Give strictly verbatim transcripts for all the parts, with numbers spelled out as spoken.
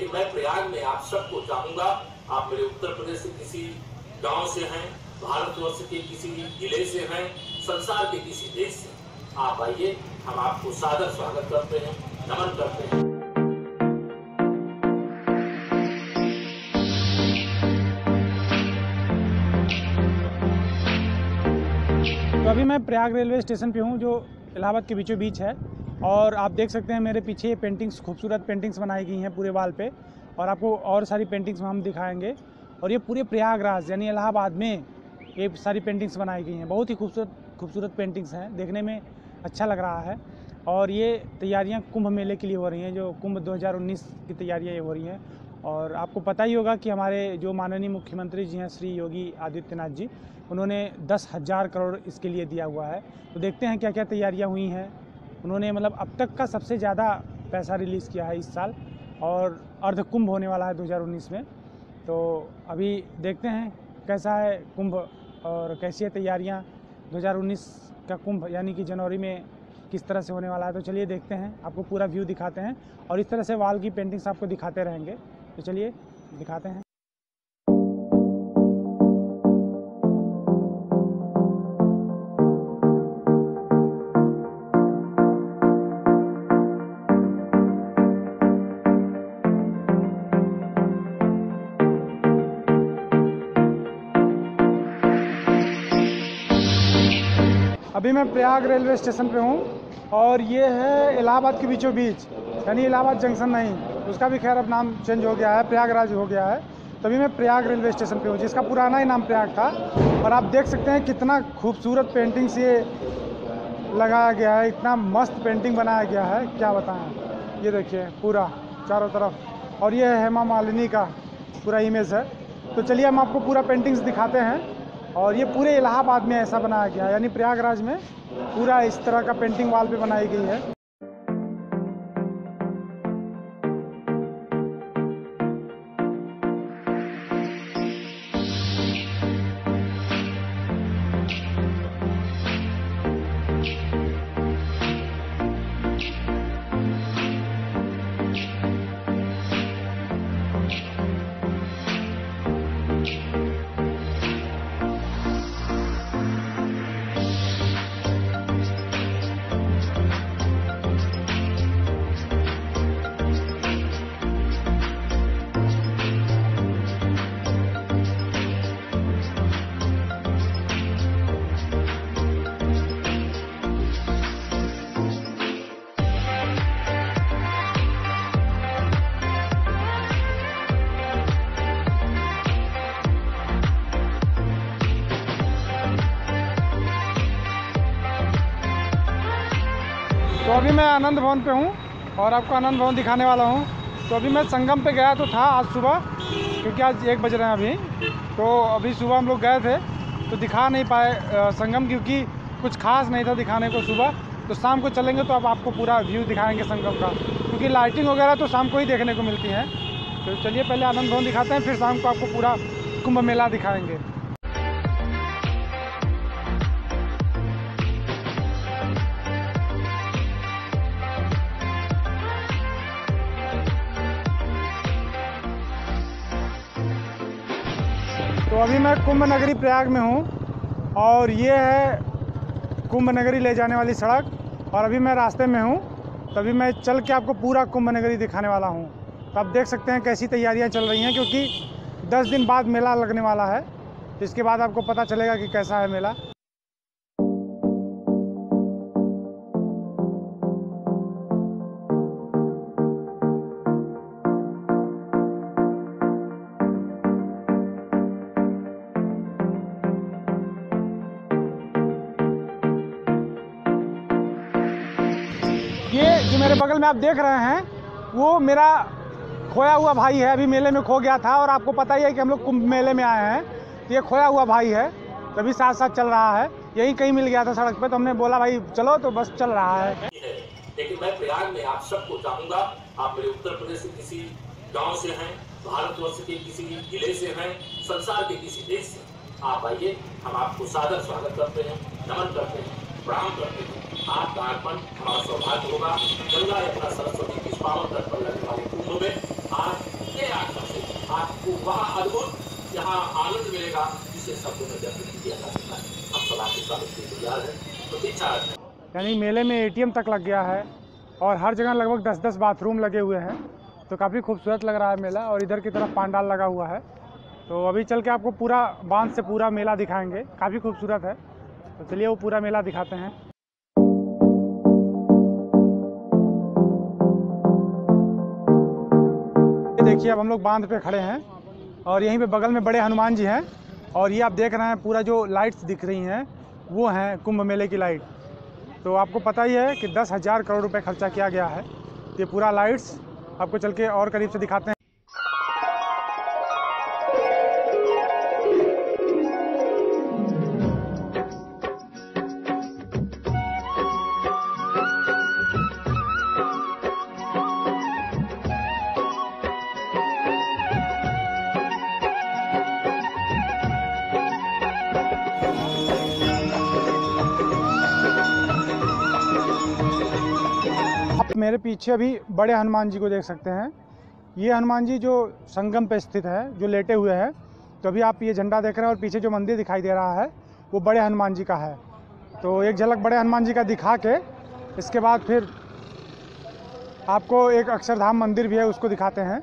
लेकिन मैं प्रयाग में आप सबको चाहूंगा, आप मेरे उत्तर प्रदेश के किसी गांव से हैं, भारतवर्ष के किसी जिले से हैं, संसार के किसी देश से, आप आइए, हम आपको सादर स्वागत करते हैं, नमन करते हैं। तो अभी मैं प्रयाग रेलवे स्टेशन पे हूँ, जो इलाहाबाद के बीचों बीच है, और आप देख सकते हैं मेरे पीछे पेंटिंग्स, खूबसूरत पेंटिंग्स बनाई गई हैं पूरे वाल पे, और आपको और सारी पेंटिंग्स हम दिखाएंगे। और ये पूरे प्रयागराज यानी इलाहाबाद में ये सारी पेंटिंग्स बनाई गई हैं। बहुत ही खूबसूरत खूबसूरत पेंटिंग्स हैं, देखने में अच्छा लग रहा है। और ये तैयारियां कुंभ मेले के लिए हो रही हैं, जो कुंभ दो हज़ार उन्नीस की तैयारियां ये हो रही हैं। और आपको पता ही होगा कि हमारे जो माननीय मुख्यमंत्री जी हैं श्री योगी आदित्यनाथ जी, उन्होंने दस हज़ार करोड़ इसके लिए दिया हुआ है। तो देखते हैं क्या क्या तैयारियां हुई हैं। उन्होंने मतलब अब तक का सबसे ज़्यादा पैसा रिलीज़ किया है इस साल, और अर्ध कुंभ होने वाला है दो हज़ार उन्नीस में। तो अभी देखते हैं कैसा है कुंभ और कैसी है तैयारियां दो हज़ार उन्नीस का कुंभ, यानी कि जनवरी में किस तरह से होने वाला है। तो चलिए देखते हैं, आपको पूरा व्यू दिखाते हैं, और इस तरह से वाल की पेंटिंग्स आपको दिखाते रहेंगे। तो चलिए दिखाते हैं। अभी मैं प्रयाग रेलवे स्टेशन पे हूँ, और ये है इलाहाबाद के बीचों बीच, यानी इलाहाबाद जंक्शन नहीं, उसका भी खैर अब नाम चेंज हो गया है, प्रयागराज हो गया है। तभी मैं प्रयाग रेलवे स्टेशन पे हूँ, जिसका पुराना ही नाम प्रयाग था। और आप देख सकते हैं कितना खूबसूरत पेंटिंग्स ये लगाया गया है, इतना मस्त पेंटिंग बनाया गया है, क्या बताएं। ये देखिए पूरा चारों तरफ, और ये हेमा मालिनी का पूरा इमेज है। तो चलिए हम आपको पूरा पेंटिंग्स दिखाते हैं। और ये पूरे इलाहाबाद में ऐसा बनाया गया है, यानी प्रयागराज में पूरा इस तरह का पेंटिंग वाल पे बनाई गई है। तो अभी मैं आनंद भवन पे हूँ, और आपको आनंद भवन दिखाने वाला हूँ। तो अभी मैं संगम पे गया तो था आज सुबह, क्योंकि आज एक बज रहे हैं अभी। तो अभी सुबह हम लोग गए थे, तो दिखा नहीं पाए संगम, क्योंकि कुछ खास नहीं था दिखाने को सुबह। तो शाम को चलेंगे तो अब आपको पूरा व्यू दिखाएंगे संगम का, क्योंकि लाइटिंग वगैरह तो शाम को ही देखने को मिलती है। तो चलिए पहले आनंद भवन दिखाते हैं, फिर शाम को आपको पूरा कुंभ मेला दिखाएँगे। तो अभी मैं कुंभ नगरी प्रयाग में हूँ, और ये है कुंभ नगरी ले जाने वाली सड़क, और अभी मैं रास्ते में हूँ। तो अभी मैं चल के आपको पूरा कुंभ नगरी दिखाने वाला हूँ। तो आप देख सकते हैं कैसी तैयारियाँ चल रही हैं, क्योंकि दस दिन बाद मेला लगने वाला है। तो इसके बाद आपको पता चलेगा कि कैसा है मेला। ये जो मेरे बगल में आप देख रहे हैं, वो मेरा खोया हुआ भाई है, अभी मेले में खो गया था। और आपको पता ही है कि हम लोग कुंभ मेले में आए हैं, तो ये खोया हुआ भाई है, तभी साथ साथ चल रहा है। यही कहीं मिल गया था सड़क पे, तो हमने बोला भाई चलो, तो बस चल रहा है। लेकिन मैं प्रयाग में आप सबको चाहूंगा, आप मेरे उत्तर प्रदेश के किसी गांव से हैं, भारतवर्ष के किसी जिले से हैं, संसार के किसी देश से, आप आइए, हम आपको सादर स्वागत करते हैं, नमन करते हैं, प्रणाम करते हैं। आपका आगमन हमारा सौभाग्य होगा। गंगा यमुना सरस्वती की पावन तट पर लगने वाले कुंभ में आप इसे शब्दों में व्यक्त नहीं किया जा सकता है। हम सब आपके स्वागत के लिए तैयार हैं, प्रतीक्षा है। यानी मेले में एटीएम तक लग गया है और हर जगह लगभग दस दस बाथरूम लगे हुए हैं, तो काफ़ी खूबसूरत लग रहा है मेला। और इधर की तरफ पांडाल लगा हुआ है, तो अभी चल के आपको पूरा बांध से पूरा मेला दिखाएंगे, काफ़ी खूबसूरत है। तो चलिए वो पूरा मेला दिखाते हैं। देखिए अब हम लोग बांध पे खड़े हैं और यहीं पे बगल में बड़े हनुमान जी हैं, और ये आप देख रहे हैं पूरा जो लाइट्स दिख रही हैं वो हैं कुंभ मेले की लाइट। तो आपको पता ही है कि दस हज़ार करोड़ रुपए खर्चा किया गया है। ये पूरा लाइट्स आपको चल के और करीब से दिखाते हैं। मेरे पीछे अभी बड़े हनुमान जी को देख सकते हैं। ये हनुमान जी जो संगम पे स्थित है, जो लेटे हुए हैं। तो अभी आप ये झंडा देख रहे हैं और पीछे जो मंदिर दिखाई दे रहा है वो बड़े हनुमान जी का है। तो एक झलक बड़े हनुमान जी का दिखा के इसके बाद फिर आपको एक अक्षरधाम मंदिर भी है, उसको दिखाते हैं।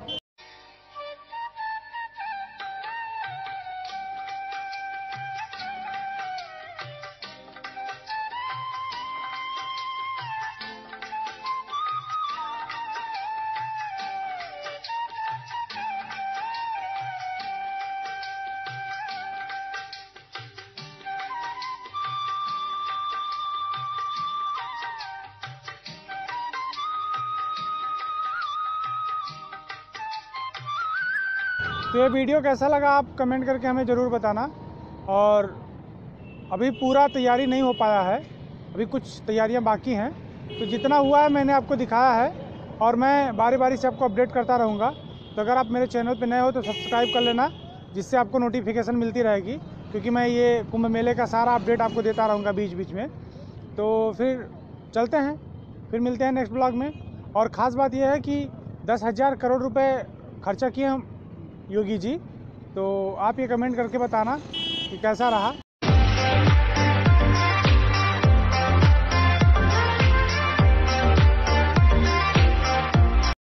तो ये वीडियो कैसा लगा आप कमेंट करके हमें ज़रूर बताना। और अभी पूरा तैयारी नहीं हो पाया है, अभी कुछ तैयारियां बाकी हैं। तो जितना हुआ है मैंने आपको दिखाया है और मैं बारी बारी से आपको अपडेट करता रहूँगा। तो अगर आप मेरे चैनल पर नए हो तो सब्सक्राइब कर लेना, जिससे आपको नोटिफिकेशन मिलती रहेगी, क्योंकि मैं ये कुंभ मेले का सारा अपडेट आपको देता रहूँगा बीच बीच में। तो फिर चलते हैं, फिर मिलते हैं नेक्स्ट ब्लॉग में। और ख़ास बात यह है कि दस हज़ार करोड़ रुपए खर्चा किए हम योगी जी। तो आप ये कमेंट करके बताना कि कैसा रहा।